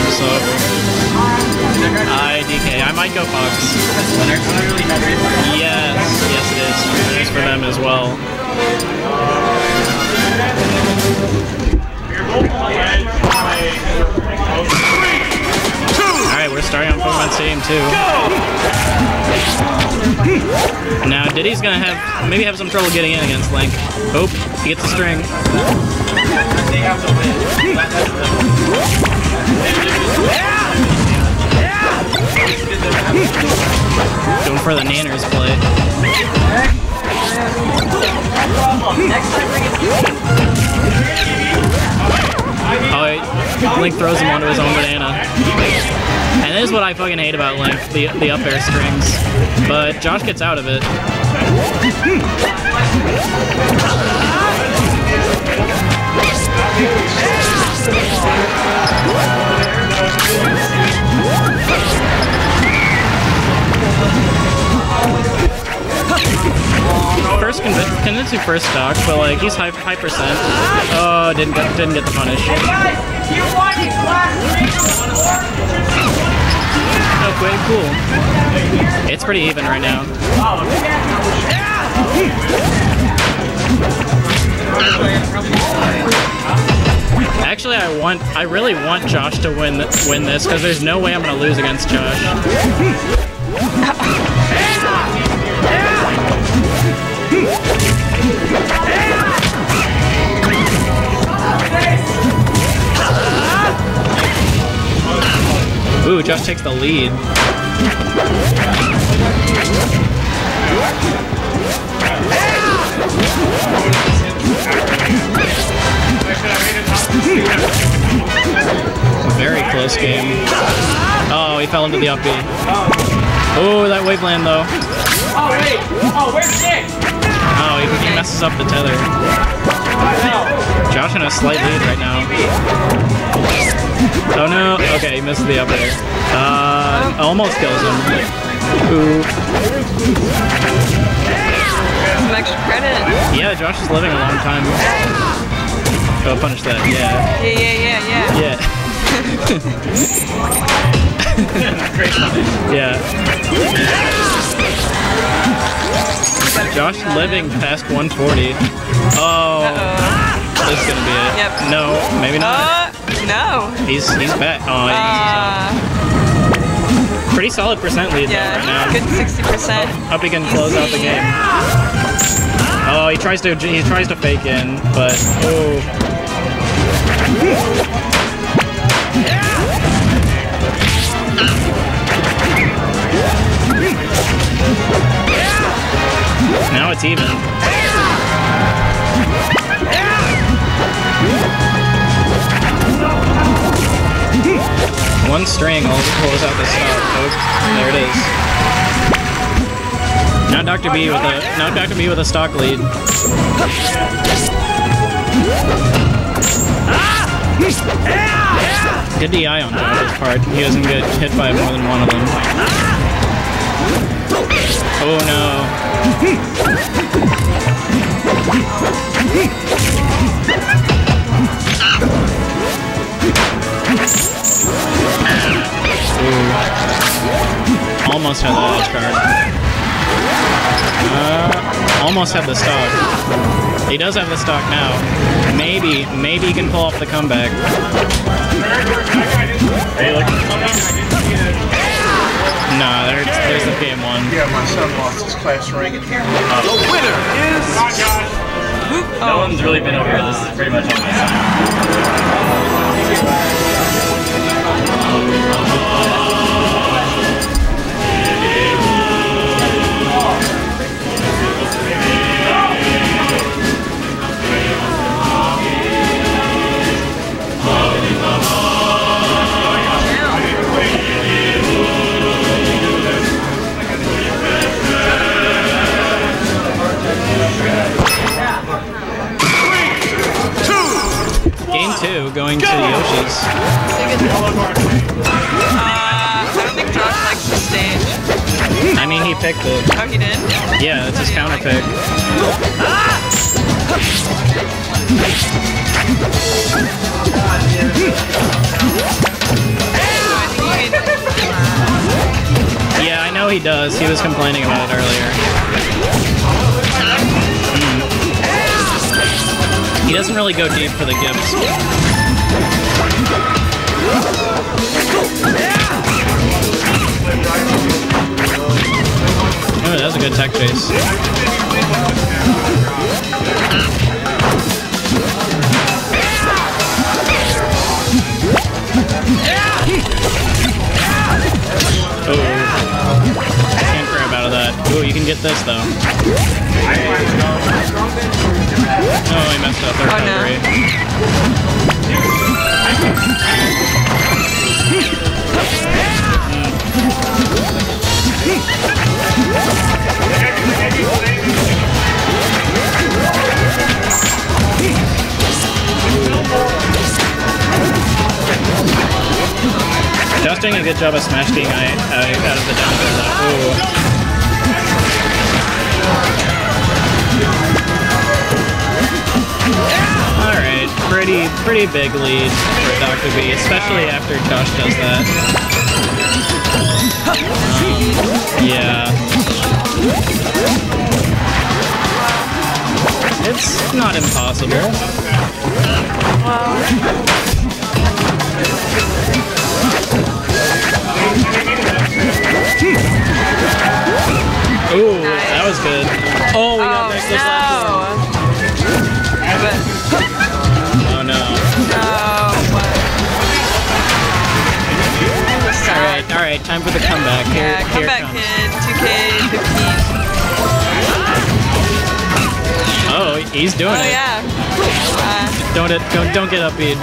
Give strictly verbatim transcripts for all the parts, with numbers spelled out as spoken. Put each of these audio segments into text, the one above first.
So I D K. I might go Fox. Yes, yes it is. It is for them as well. Alright, we're starting on Pokemon Stadium two. Now Diddy's gonna have maybe have some trouble getting in against Link. Oh, he gets the string. Going for the Nanners play. Oh, wait. Link throws him onto his own banana. And this is what I fucking hate about Link, the, the up air strings. But Josh gets out of it. First convincing first stock, but like he's high high percent. Oh, didn't get didn't get the punish. Okay, cool. It's pretty even right now. Actually, I want I really want Josh to win win this because there's no way I'm gonna lose against Josh. Ooh, Josh takes the lead. Very close game. Oh, he fell into the up B. Oh, that waveland though. Oh, wait! Oh, where's Nick? Oh, he, he messes up the tether. Josh in a slight lead right now. Oh no! Okay, he missed the up air. Uh, almost kills him. Ooh. Some extra credit. Yeah, Josh is living a long time. Oh, punish that. Yeah. Yeah, yeah, yeah, yeah. Yeah. Josh living past one forty. Oh. Uh-oh. This is gonna be it. Yep. No, maybe not. Uh, no. He's he's back. Oh, he uh, pretty solid percent lead yeah, though right now. Good sixty percent. Hope he can close out the game. Oh, he tries to he tries to fake in, but oh. Now it's even. One string will close out the stock. Oh, there it is. Now Doctor B with a now Doctor B with a stock lead. Good D I on Josh's part. He doesn't get hit by more than one of them. Oh no. Ooh. Almost had that edge card. Uh, almost had the stock. He does have the stock now. Maybe, maybe he can pull off the comeback. Nah, there's, there's the game one. Yeah, my son lost his class ring in here. Uh, the winner is... No oh. one's really been over here. This is pretty much on my side. Game two, going to Yoshi's. Uh, I don't think Josh likes the stage. I mean, he picked it. Oh, he did? Yeah, it's his counter pick. know he does. He was complaining about it earlier. Mm. He doesn't really go deep for the gifts. Oh, that was a good tech chase. Oh, can't grab out of that. Oh, you can get this though. Oh, he messed up the recovery. Josh doing a good job of smash being out of the down throw though. Ooh. Alright, pretty pretty big lead for Doctor B, especially after Josh does that. Um, yeah. It's not impossible. Ooh, nice. That was good. Oh, we got oh, next this no. last one. Oh no. Oh, what? Alright, alright, time for the comeback. Here, Yeah, here comeback comes. kid, two K fifteen. Oh, he's doing Oh, it. yeah. Uh, Don't it don't don't get upbeat.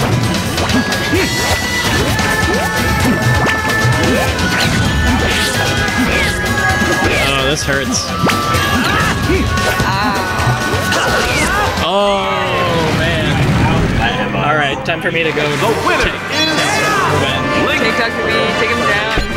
Oh, this hurts. Oh man. Alright, time for me to go. The winner is Revenge. take Doctor B, take him down.